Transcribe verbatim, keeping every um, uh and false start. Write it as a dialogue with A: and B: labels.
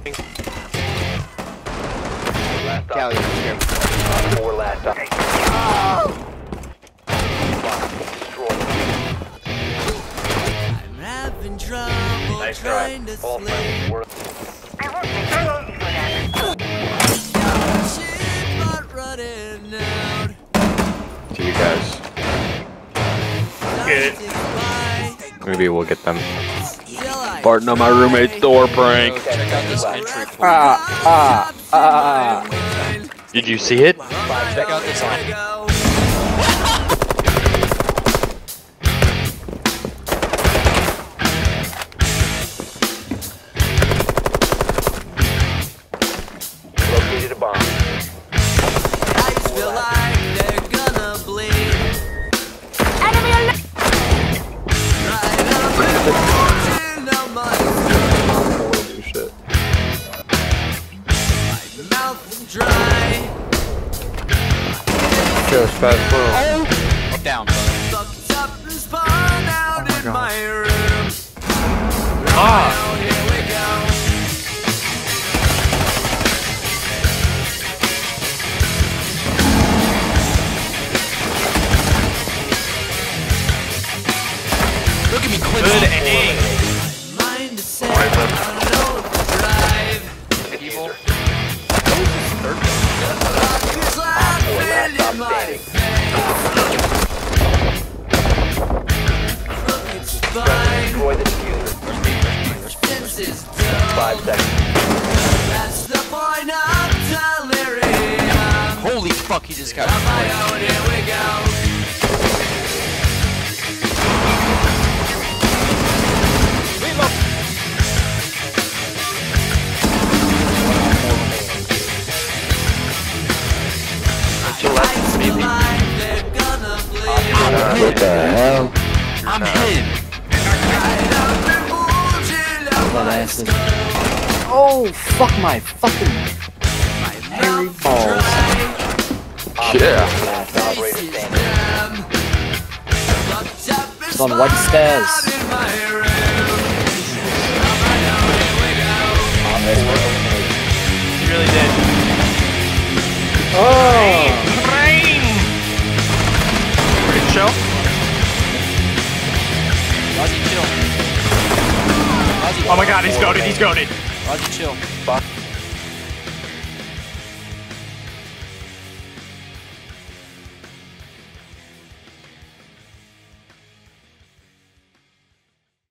A: Callie, here.
B: Four last time.
C: I'm having trouble
B: Nice
C: trying
B: try.
C: to
B: All
C: sleep.
B: friendly. Work.
C: Shit, not running out.
A: To you guys.
C: Get it.
A: Maybe we'll get them.
D: Pardon on my roommate's door prank.
E: Check out this entry point.
A: Ah, ah, ah.
D: Did you see it?
E: Check out this line.
B: Located a bomb.
C: I feel like they're gonna bleed. Enemy alert! Right up in the mud.
A: Holy shit.
C: My mouth is dry.
A: Go as fast as well.
E: Up, down.
C: Fucked up and spun out in my room.
D: Ah!
C: Now here we go.
E: Look at me clip.
D: Good aim.
C: Mind to say, I know the drive.
E: Evil.
C: Rockets laughing in my face. Look, it's fine.
B: Destroy the diffuser.
C: This is dumb.
B: Five seconds.
C: That's the point of delirium.
E: Holy fuck, he just got
C: On my own, here we go.
B: Left, maybe.
C: Like they're gonna bleed.
A: What the hell?
E: I'm hit.
C: Right up and bulging out my skull.
A: Oh, fuck my fucking
C: My
A: hairy
C: mouth
A: balls.
C: dry.
D: Yeah.
B: Last operator
C: Faces
B: standing.
C: numb. Locked up and
A: It's on white
C: spun
A: stairs.
C: out in my room. On my own, here we go.
D: You really did.
A: Oh!
D: Rain! Ready to show?
E: Ozzy, chill. Ozzy,
D: Oh my god, he's goaded, he's goaded.
E: Ozzy, chill.
B: Fuck.